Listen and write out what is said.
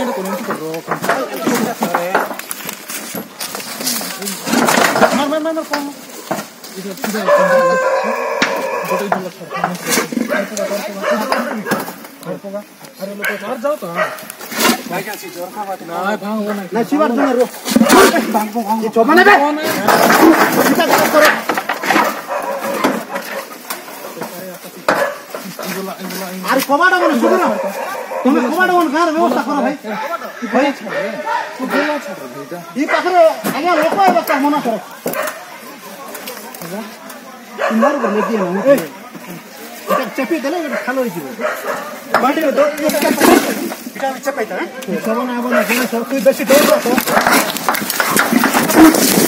तो कोने की करो मार कौन इधर सीधा फोटो इधर लग सकता है अरे लोग मार जाओ तो भाई क्या चीज और बात ना भांग वो ना चिवार दे रो भांग ये चोमा ना बे सीधा करो अरे कमाड़ा मन सुनो ना तुम्हें कमाड़ा मन गार व्यवस्था करो भाई भाई तू बोला छोड़ बेटा ये पाखरे आगे लोक है बच्चा मना करो तुम्हारे को ले दिया ना এটা চেপে দিলে এটা ভালো হয়ে যাবে বাটি দৌড় এটা চেপাইতা হ্যাঁ সব না আবার না সব তুই বেশি দৌড়